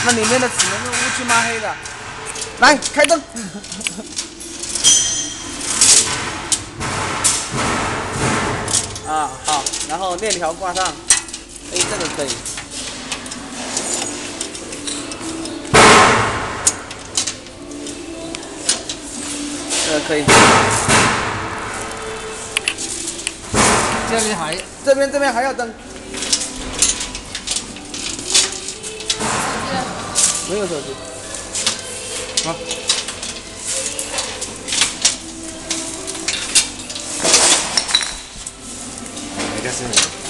那里面的只能是乌漆嘛黑的。来，开灯。啊，好，然后链条挂上。哎，这个可以。这个可以。这边还要灯。没有手机。好。 这是。